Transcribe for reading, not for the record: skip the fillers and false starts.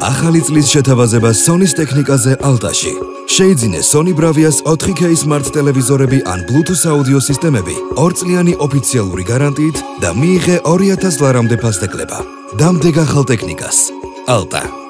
ახალი წლის შეთავაზება Sony-ს ტექნიკაზე Alta-ში. შეიძინე Sony Bravia-ს 4K Smart ტელევიზორები ან Bluetooth აუდიო სისტემები 2 წლიანი ოფიციალური გარანტიით და მიიღე 2000 ლარამდე ფასდეკლება. დამდეგ ახალ ტექნიკას. Alta.